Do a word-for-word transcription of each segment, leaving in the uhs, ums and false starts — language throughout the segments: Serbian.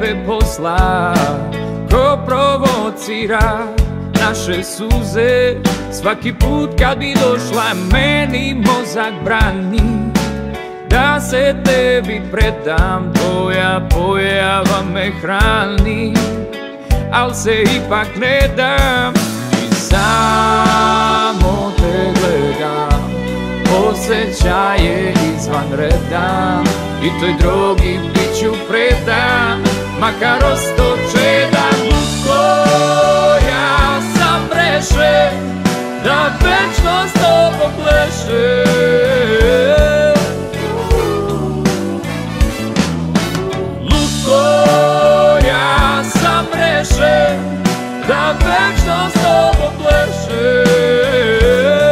tebe posla, ko provocira naše suze. Svaki put kad bi došla meni mozak brani da se tebi predam, tvoja pojava me hrani, al se ipak ne dam i samo te gledam. Osjećaje izvan reda i toj drogi bit ću predan, makar osto čedan. Lutko, ja sam rešen da večno s tobom plešem. Lutko, ja sam rešen da večno s tobom plešem.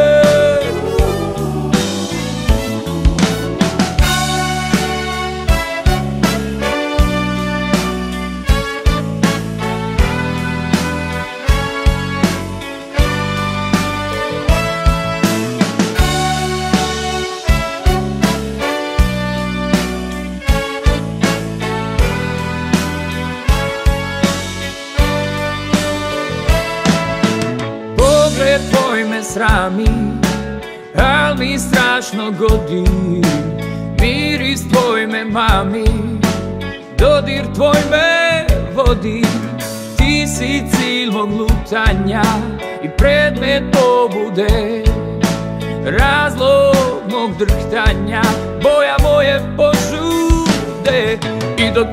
Tvoj me srami, al mi strašno godi. Miris tvoj me mami, dodir tvoj me vodi. Ti si cilj mog lutanja i predmet pobude, razlog mog drhtanja, boja moje požude. I dok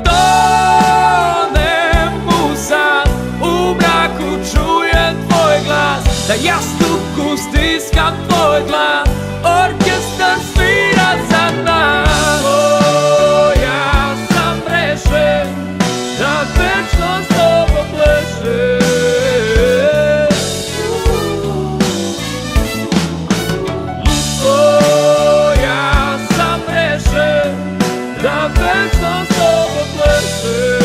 tonem u san, u mraku čujem tvoj glas, da jastuku stiskam tvoj dlan, orkestar svira za nas. O, ja sam rešen da večno s tobom plešem. Lutko, ja sam rešen da večno s tobom plešem.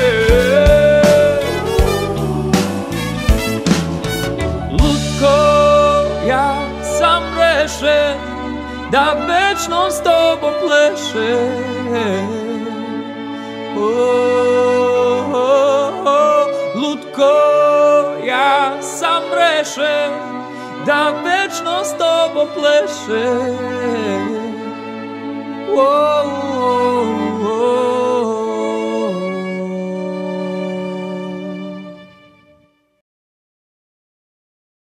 Ja sam rešen da večno s tobom plešem. Oh, oh, oh, lutko, ja sam rešen da večno s tobom plešem.